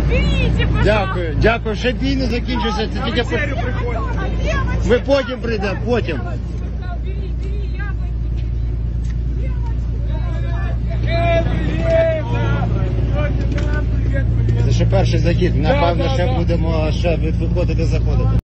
Берите, пожалуйста. Дякую, дякую. Ще бій не закінчився. Це тільки ми потім прийдемо, потім. Це ще перший захід. Напевно, ще будемо виходити, заходити.